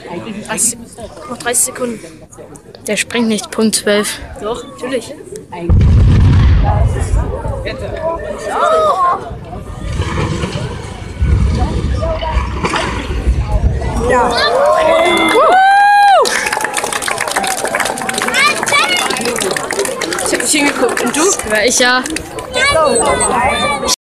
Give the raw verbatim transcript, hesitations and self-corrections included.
dreißig, noch dreißig Sekunden. Der springt nicht, Punkt zwölf. Doch, natürlich. Ja. Ich hab nicht hingeguckt. Und du? Ja, ich ja.